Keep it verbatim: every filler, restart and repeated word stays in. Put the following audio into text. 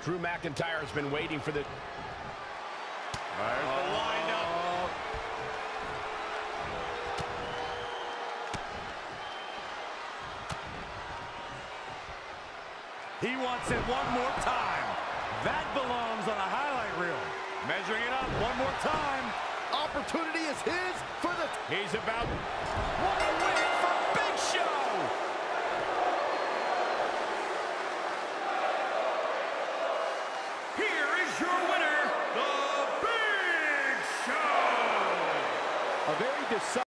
Drew McIntyre has been waiting for the... There's the windup. He wants it one more time. That belongs on a highlight reel. Measuring it up one more time. Opportunity is his for the... He's about... What a win for Big Show! Here is your winner, the Big Show! A very decisive...